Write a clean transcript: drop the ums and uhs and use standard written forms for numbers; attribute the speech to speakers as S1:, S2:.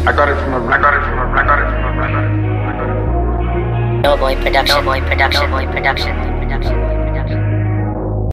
S1: I got it from a, I got it from a, I got it from a, I got it from a, I got it.
S2: No Boy Production, No Boy Production, No Boy Production, Production.